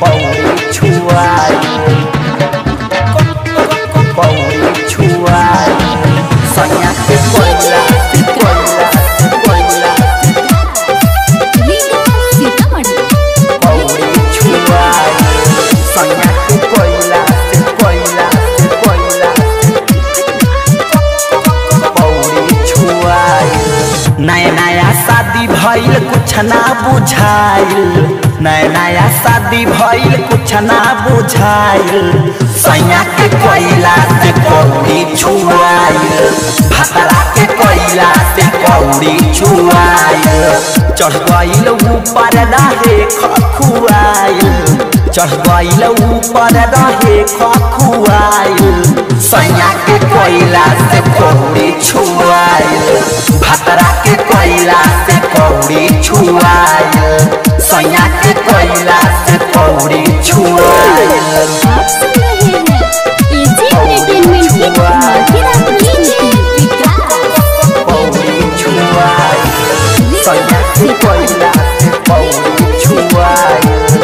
पौड़ी छुआई पौड़ी छुआई सैया के कोयला कोयला कोयला पौड़ी छुआई सैया के कोयला कोयला कोयला पौड़ी छुआई नया नया शादी भइल कुछ ना बुझाइल नया नया शादी भइल कुछ ना बुझाइल सैया के कोयला से पौड़ी छुआइल भतरा के कोयला से पौड़ी छुआइल चढ़ गइल ऊपर रहे खखुआइल चढ़ गइल ऊपर रहे खखुआइल सैया के कोयला से पौड़ी छुआइल भतरा के कोयला से पौड़ी छुआइल सैया के कोयला से पौड़ी छुआइल पौड़ी छुआइल सैया के कोयला से पौड़ी छुआइल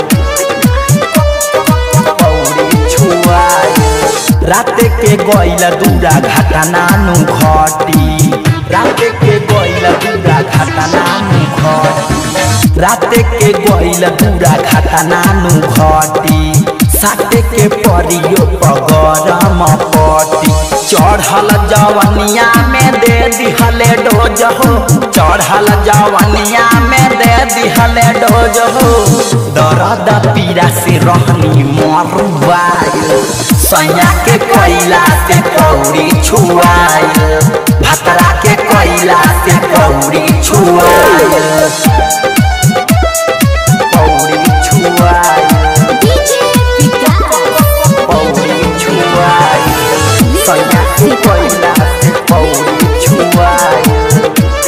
पौड़ी छुआइल रात के गइल दूरा घाटा नानू घटी रात के गइल दूरा घाटा नानू घटी रात के गइल दूरा घाटा नानू घटी साटे के परियो पगरम पटी चढ़ल जवनिया में दे दिहले डोज हो चढ़ल जवनिया में दे दिहले डोज हो दर्द पीड़ा से रहनी मरुआइल सैया के कोयला से पौड़ी छुआइल भतरा के कोयला से पौड़ी छुआइल पौड़ी छुआइल पौड़ी छुआइल सैया के कोयला से पौड़ी छुआइल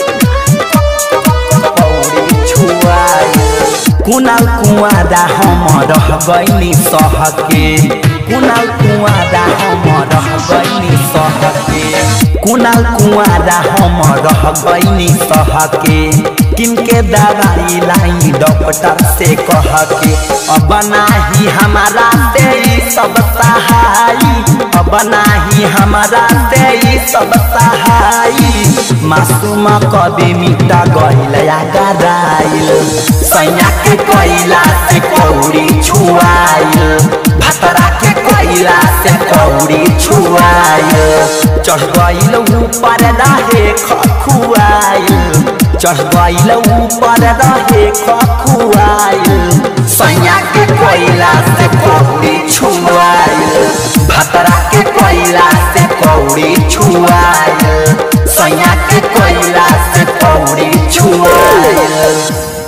पौड़ी छुआइल कुनाल कुआदा हम रह गइनी सहके कुनाल कुआदा हम रह गइनी सहके कुनाल कुआदा हम रह गइनी सहके किनके दवाई लाई डॉक्टर से कह के अब नाही हमारा से सब सहाई अब नाही हमारा से सब सहाई मासूम कभी मिटा गइल गराइल सैया के कोयला से पौड़ी छुआइल भतरा के कोयला से पौड़ी छुआइल चढ़ गइल ऊपर रहे खखुआइल चढ़ गइल ऊपर रहे खखुआइल सैया के कोयला से पौड़ी छुआइल भतरा के कोयला से पौड़ी छुआइल सैया के कोयला से पौड़ी छुआइल।